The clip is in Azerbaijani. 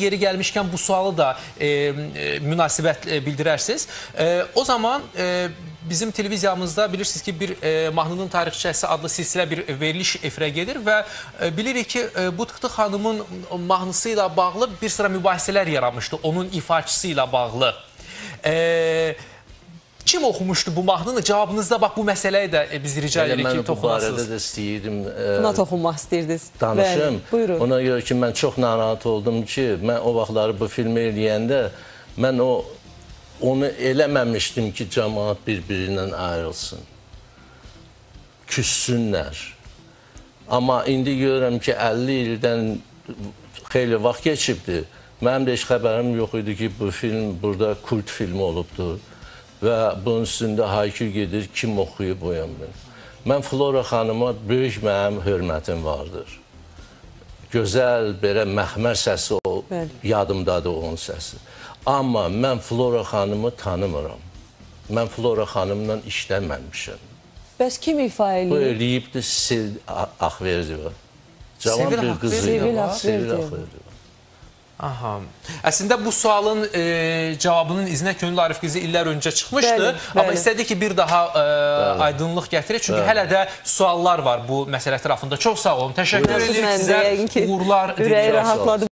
yeri gəlmişkən bu sualı da münasibət bildirərsiniz. O zaman bizim televiziyamızda bilirsiniz ki, bir Mahnının Tarixçəsi adlı silsilə bir veriliş efirə gedir və bilirik ki, bu Tıktı xanımın mahnısı ilə bağlı bir sıra mübahisələr yaranmışdı, onun ifaçısı ilə bağlı. Kim oxumuşdu bu mahnını? Cavabınızda bax bu məsələyə də biz rica edirik ki, toxunasınız. Mən bu barədə də istəyirdim. Buna toxunmaq istəyirdiniz. Danışım. Buyurun. Ona görə ki, mən çox narahat oldum ki, mən o vaxtları bu filmi eləyəndə mən onu eləməmişdim ki, cəmaat bir-birindən ayrılsın. Küssünlər. Amma indi görürəm ki, 50 ildən xeyli vaxt keçibdir. Mənim də heç xəbərim yox idi ki, bu film burada kult filmi olubdur. Və bunun üstündə haykü gedir, kim oxuyub o yandan. Mən Flora xanıma böyük mənim hörmətim vardır. Gözəl, belə məxmər səsi yadımdadır onun səsi. Amma mən Flora xanımı tanımıram. Mən Flora xanımla işləməmişəm. Bəs kim ifa eləyib? Bu eləyibdir Sevil Ağverdiyeva. Cavan bir qızı. Sevil Ağverdiyeva. Aha. Əslində bu sualın cavabının izinə Könül Arif qızı illər öncə çıxmışdı. Amma istədi ki, bir daha aydınlıq gətirir. Çünki hələ də suallar var bu məsələ ətrafında. Çox sağ olun. Təşəkkür edirik sizə. Uğurlar diləyirəm.